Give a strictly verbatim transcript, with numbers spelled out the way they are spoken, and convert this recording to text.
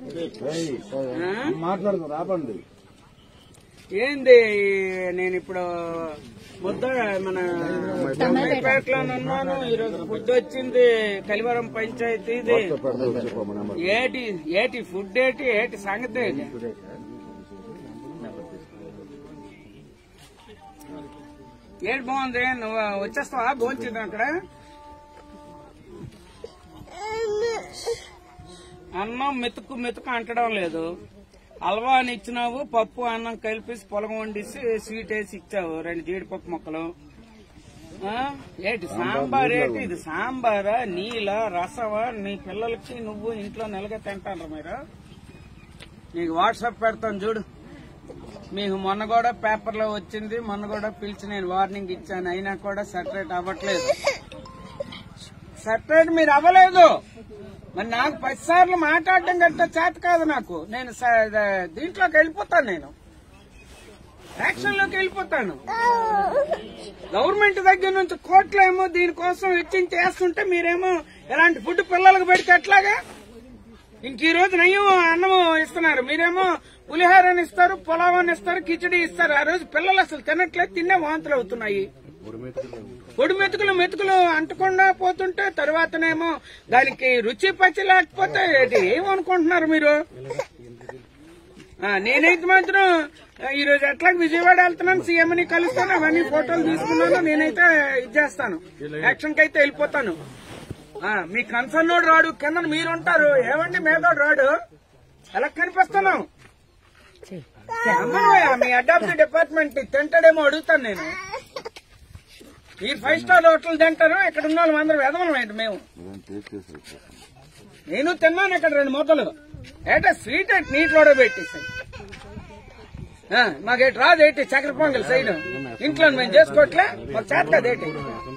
మాట్లాడదు రాబండి. ఏంది నేను ఇప్పుడు ముద్ద మన పేటలో ఉన్నాను. ఈరోజు ఫుడ్ వచ్చింది కలివరం పంచాయతీది. ఏటి ఏటి ఫుడ్ ఏటి ఏటి సంగతి ఏటి బాగుంది. నువ్వు వచ్చేస్తావా భోంచేద్దాం అక్కడ? అన్నం మెతుకు మెతుకు అంటడం లేదు. హల్వా అని ఇచ్చినావు, పప్పు అన్నం కలిపేసి పొలం వండిసి స్వీట్ వేసి ఇచ్చావు, రెండు జీడిపప్పు మొక్కలు. ఏంటి సాంబార్ ఏంటి? ఇది సాంబారా నీళ్ళ రసవా? నీ పిల్లలకి నువ్వు ఇంట్లో నెలగా తింటాను మీరు. నీకు వాట్సాప్ పెడతాను చూడు. మీకు మొన్న కూడా పేపర్లో వచ్చింది, మొన్న కూడా పిలిచి నేను వార్నింగ్ ఇచ్చాను, అయినా కూడా సెటరేట్ అవ్వట్లేదు. సెటరేట్ మీరు అవ్వలేదు. మరి నాకు పది సార్లు మాట్లాడడం గట్ట చేత కాదు నాకు. నేను దీంట్లోకి వెళ్ళిపోతాను, నేను యాక్షన్ లోకి వెళ్ళిపోతాను. గవర్నమెంట్ దగ్గర నుంచి కోట్లేమో దీనికోసం వెచ్చించి చేస్తుంటే మీరేమో ఎలాంటి ఫుడ్ పిల్లలకు పెడితే ఎట్లాగా? ఇంక ఈ రోజు నయ్యం అన్నం ఇస్తున్నారు, మీరేమో పులిహోరని ఇస్తారు, పులావని ఇస్తారు, కిచడీ ఇస్తారు. ఆ రోజు పిల్లలు అసలు తినట్లేదు, తిన్నే వాంతులు అవుతున్నాయి. పొడి మెతుకులు మెతుకులు అంటకుండా పోతుంటే తర్వాతనేమో దానికి రుచి పచ్చి లేకపోతే ఏమనుకుంటున్నారు మీరు? నేనైతే మాత్రం ఈరోజు ఎట్లా విజయవాడ వెళ్తున్నాను, సీఎంని కలుస్తాను, అవన్నీ ఫోటోలు తీసుకున్నాను. నేనైతే ఇది చేస్తాను, యాక్షన్ కి అయితే వెళ్ళిపోతాను. మీ కన్సర్న్ నోడు రాడు, కింద మీరుంటారు. ఏమండి మేదోడు రాడు, ఎలా కనిపిస్తున్నాం? అమ్మనోయా మీ హెడ్ ఆఫ్ ది డిపార్ట్మెంట్ తింటాడేమో అడుగుతాను నేను. మీరు ఫైవ్ స్టార్ హోటల్ తింటారు, ఇక్కడ ఉన్న వాళ్ళు అందరూ వెదవలం. మేము నేను తిన్నాను ఇక్కడ రెండు మూతలు. ఏటా స్వీట్ ఏంటి నీటిలో పెట్టేసాయి. మాకేటి రాదు ఏంటి చక్కెర పొంగల్ సైడ్ ఇంట్లో మేము చేసుకోవట్లే, మాకు చేత కాదేంటి?